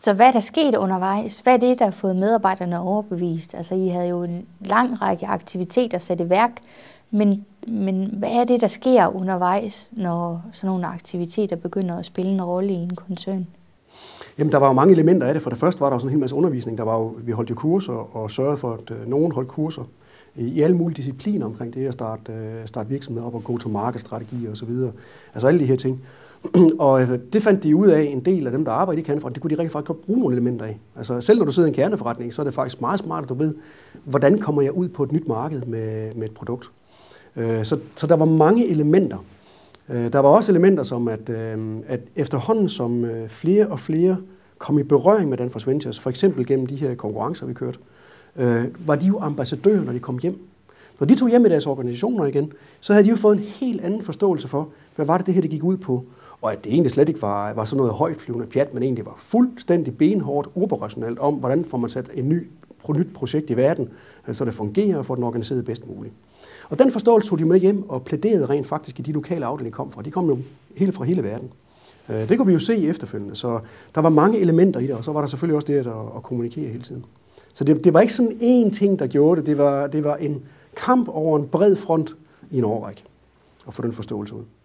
Så hvad er der sket undervejs? Hvad er det, der har fået medarbejderne overbevist? Altså, I havde jo en lang række aktiviteter sat i værk, men hvad er det, der sker undervejs, når sådan nogle aktiviteter begynder at spille en rolle i en koncern? Jamen, der var jo mange elementer af det. For det første var der jo sådan en hel masse undervisning. Vi holdt jo kurser og sørgede for, at nogen holdt kurser i alle mulige discipliner omkring det at starte virksomheder op og go-to-market-strategier og så videre. Altså alle de her ting. Og det fandt de ud af, en del af dem, der arbejder i kerneforretning, det kunne de rigtig faktisk godt bruge nogle elementer af. Altså selv når du sidder i en kerneforretning, så er det faktisk meget smart, at du ved, hvordan kommer jeg ud på et nyt marked med et produkt. Så der var mange elementer. Der var også elementer som, at efterhånden som flere og flere kom i berøring med Danfoss Ventures, for eksempel gennem de her konkurrencer, vi kørte, var de jo ambassadører, når de kom hjem. Når de tog hjem i deres organisationer igen, så havde de jo fået en helt anden forståelse for, hvad var det her, det gik ud på. Og at det egentlig slet ikke var sådan noget højtflyvende pjat, men egentlig var fuldstændig benhårdt, operationelt om, hvordan får man sat et nyt projekt i verden, så det fungerer og får den organiseret bedst muligt. Og den forståelse tog de med hjem og plæderede rent faktisk i de lokale afdelinger, de kom fra. De kom jo helt fra hele verden. Det kunne vi jo se efterfølgende, så der var mange elementer i det, og så var der selvfølgelig også det at kommunikere hele tiden. Så det var ikke sådan én ting, der gjorde det. Det var en kamp over en bred front i en årrække, at få den forståelse ud.